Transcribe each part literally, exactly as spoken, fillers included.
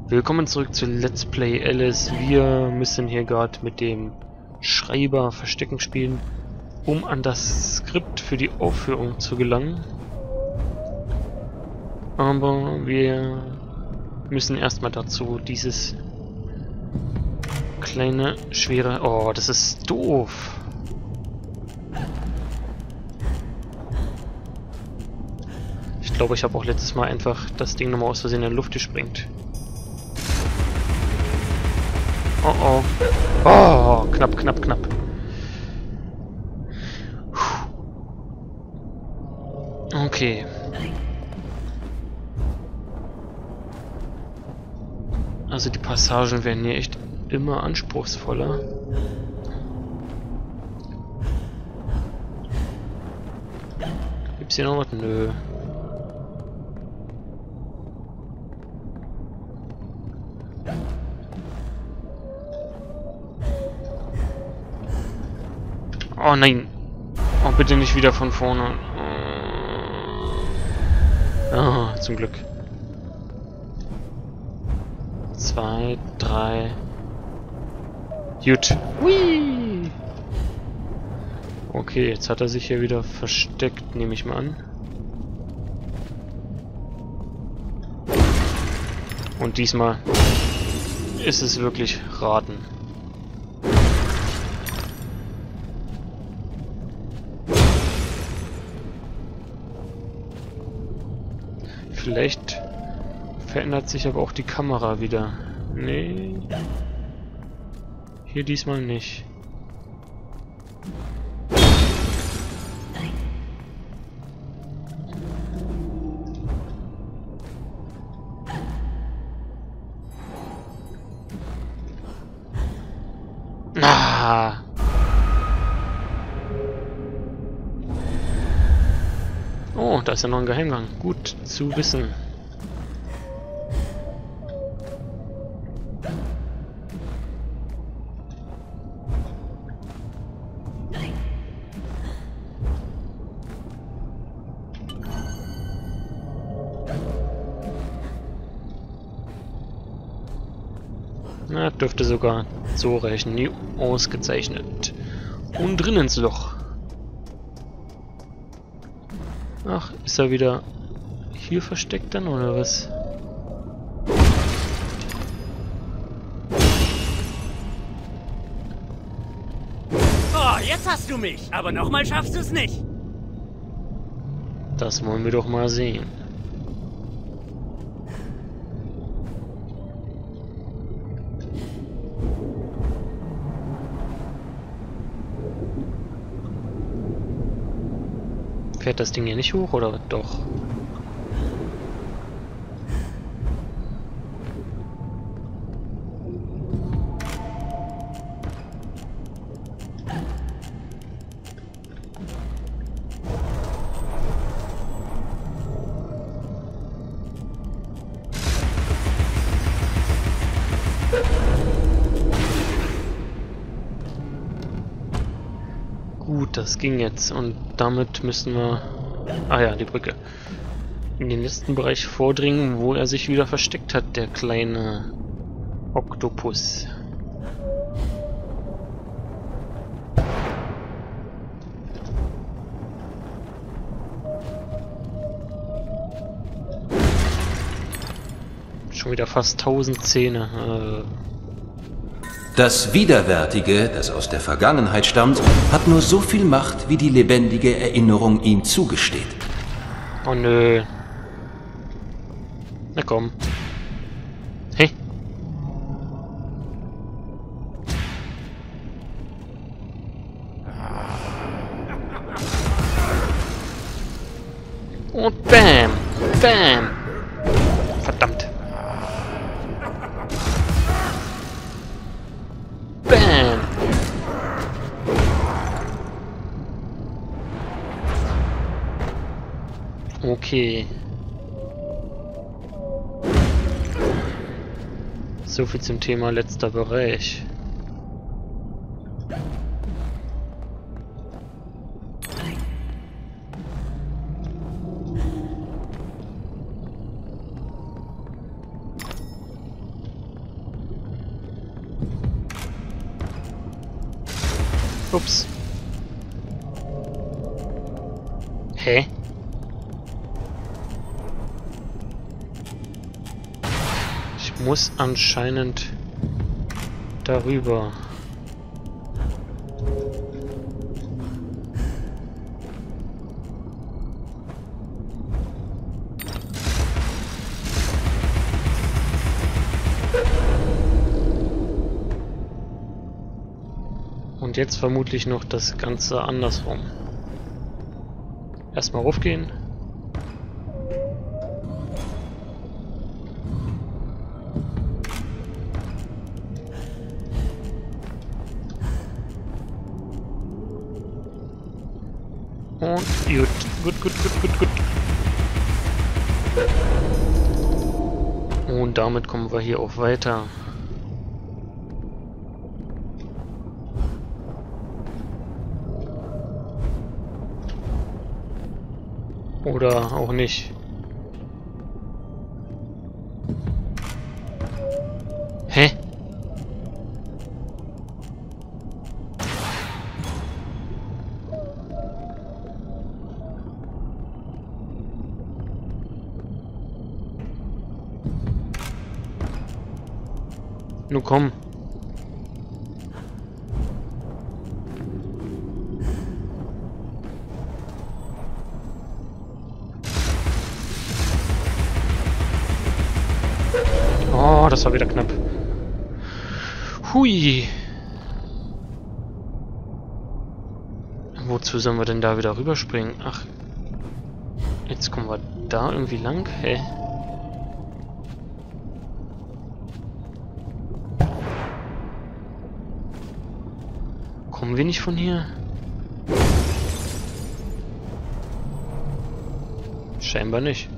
Willkommen zurück zu Let's Play Alice. Wir müssen hier gerade mit dem Schreiber Verstecken spielen, um an das Skript für die Aufführung zu gelangen. Aber wir müssen erstmal dazu dieses kleine, schwere... Oh, das ist doof. Ich glaube, ich habe auch letztes Mal einfach das Ding nochmal aus Versehen in die Luft gesprengt. Oh oh. Oh, knapp, knapp, knapp. Okay. Also die Passagen werden hier echt immer anspruchsvoller. Gibt's hier noch was? Nö. Oh nein. Oh, bitte nicht wieder von vorne. Ah, oh, zum Glück. Zwei, drei. Gut. Hui. Okay, jetzt hat er sich hier wieder versteckt, nehme ich mal an. Und diesmal ist es wirklich raten. Vielleicht verändert sich aber auch die Kamera wieder. Nee. Hier diesmal nicht. Ah. Oh, da ist ja noch ein Geheimgang. Gut zu wissen. Na, dürfte sogar so reichen. Ausgezeichnet. Und drinnen ins Loch. Ach, ist er wieder hier versteckt dann, oder was? Oh, jetzt hast du mich, aber nochmal schaffst du es nicht. Das wollen wir doch mal sehen. Fährt das Ding hier nicht hoch, oder doch? Gut, das ging jetzt und damit müssen wir, ah ja, die Brücke, in den letzten Bereich vordringen, wo er sich wieder versteckt hat, der kleine Oktopus. Schon wieder fast tausend Zähne. Äh Das Widerwärtige, das aus der Vergangenheit stammt, hat nur so viel Macht, wie die lebendige Erinnerung ihm zugesteht. Oh nö. Na komm. Hey. Und bam. Bam. Verdammt. Bam! Okay. So viel zum Thema letzter Bereich. Ups. Hä? Ich muss anscheinend darüber. Und jetzt vermutlich noch das Ganze andersrum. Erstmal raufgehen. Und gut, gut, gut, gut, gut, gut. Und damit kommen wir hier auch weiter. Oder auch nicht. Hä? Nun komm. Oh, das war wieder knapp. Hui. Wozu sollen wir denn da wieder rüberspringen? Ach. Jetzt kommen wir da irgendwie lang? Hä? Kommen wir nicht von hier? Scheinbar nicht.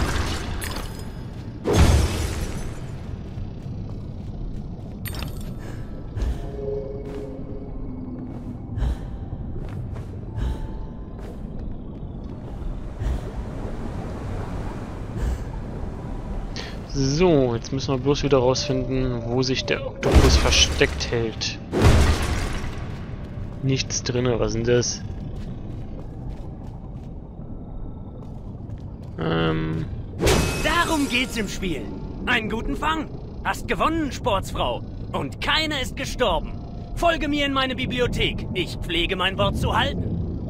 So, jetzt müssen wir bloß wieder rausfinden, wo sich der Oktopus versteckt hält. Nichts drin, was ist denn das? Ähm. Darum geht's im Spiel. Einen guten Fang. Hast gewonnen, Sportsfrau. Und keiner ist gestorben. Folge mir in meine Bibliothek. Ich pflege mein Wort zu halten.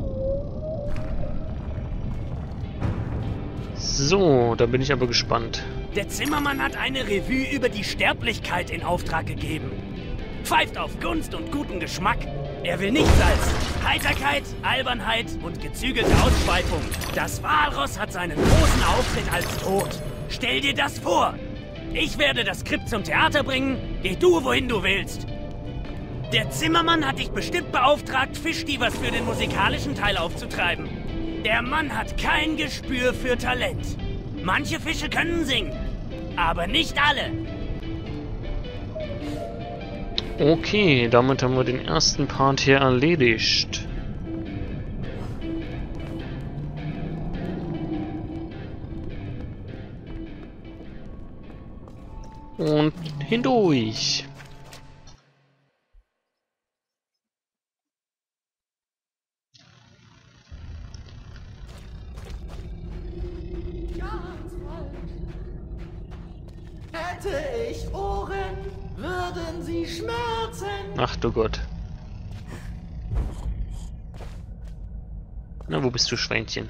So, da bin ich aber gespannt. Der Zimmermann hat eine Revue über die Sterblichkeit in Auftrag gegeben. Pfeift auf Gunst und guten Geschmack. Er will nichts als Heiterkeit, Albernheit und gezügelte Ausschweifung. Das Walross hat seinen großen Auftritt als tot. Stell dir das vor. Ich werde das Skript zum Theater bringen. Geh du, wohin du willst. Der Zimmermann hat dich bestimmt beauftragt, Fischdivers für den musikalischen Teil aufzutreiben. Der Mann hat kein Gespür für Talent. Manche Fische können singen, aber nicht alle. Okay, damit haben wir den ersten Part hier erledigt. Und hindurch. Hätte ich Ohren, würden sie schmerzen. Ach du Gott. Na, wo bist du, Schweinchen?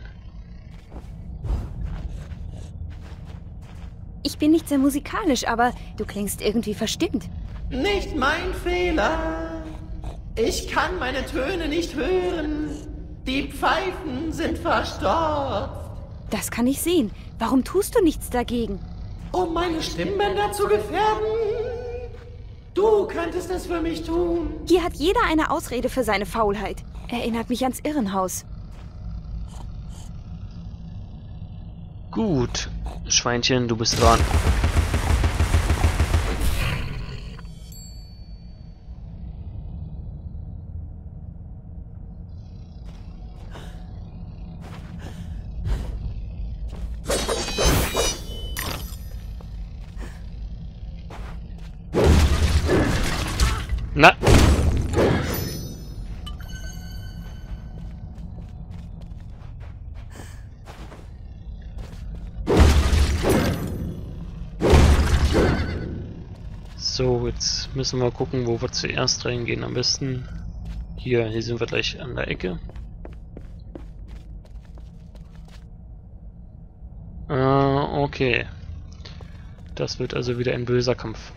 Ich bin nicht sehr musikalisch, aber du klingst irgendwie verstimmt. Nicht mein Fehler. Ich kann meine Töne nicht hören. Die Pfeifen sind verstopft. Das kann ich sehen. Warum tust du nichts dagegen? Um meine Stimmbänder zu gefährden? Du könntest es für mich tun. Hier hat jeder eine Ausrede für seine Faulheit. Erinnert mich ans Irrenhaus. Gut, Schweinchen, du bist dran. Na. So, jetzt müssen wir gucken, wo wir zuerst reingehen. Am besten hier, hier sind wir gleich an der Ecke. Äh, okay. Das wird also wieder ein böser Kampf.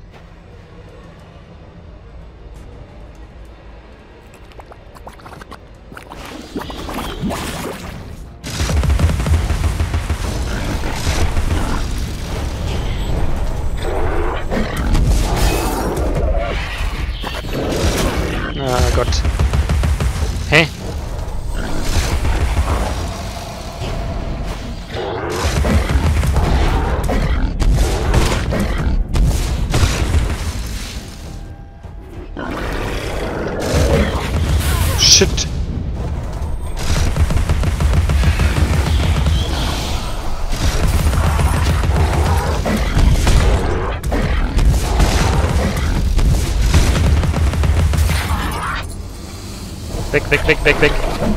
Ah Gott. Hä? Shit. Weg, weg, weg, weg, weg.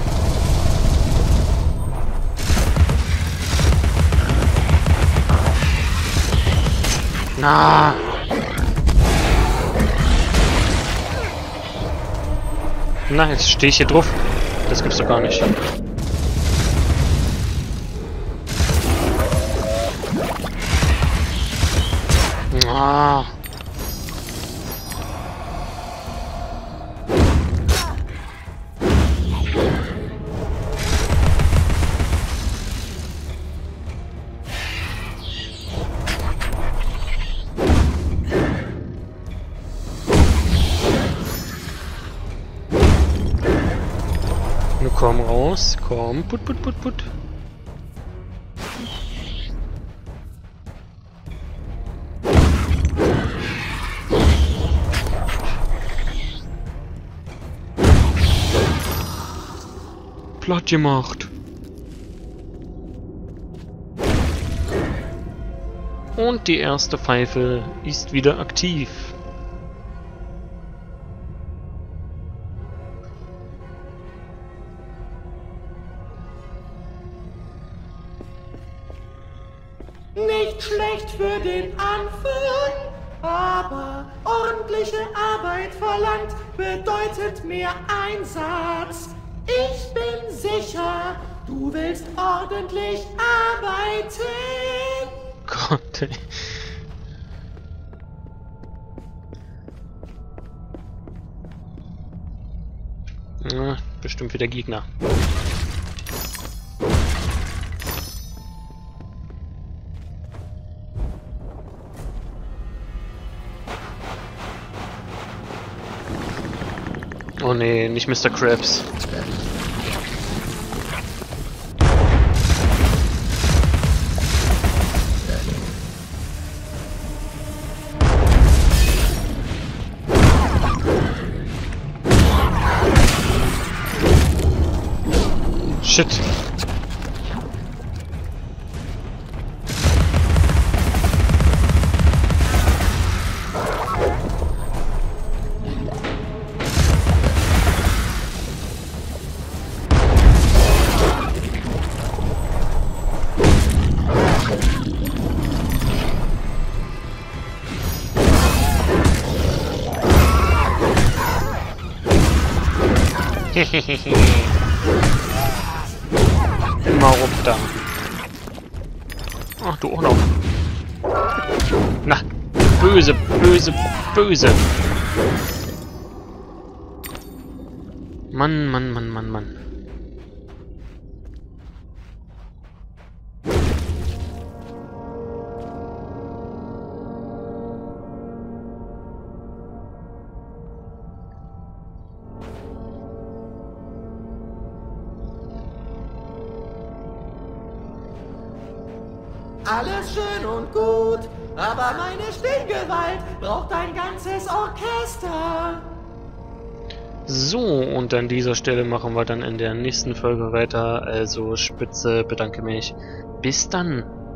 Na. Na, jetzt stehe ich hier drauf. Das gibt's doch gar nicht. Ah. Nur komm raus, komm, put, put, put, put. Platt gemacht. Und die erste Pfeife ist wieder aktiv. Nicht schlecht für den Anfang, aber ordentliche Arbeit verlangt, bedeutet mehr Einsatz. Ich bin sicher, du willst ordentlich arbeiten. Gott, ey. Na, bestimmt wieder Gegner. Oh nee, nicht Mister Krabs. Shit. Immer runter. Ach, du auch noch. Na, böse, böse, böse. Mann, Mann, Mann, Mann, Mann. Alles schön und gut, aber meine Stimmgewalt braucht ein ganzes Orchester. So, und an dieser Stelle machen wir dann in der nächsten Folge weiter. Also Spitze, bedanke mich. Bis dann.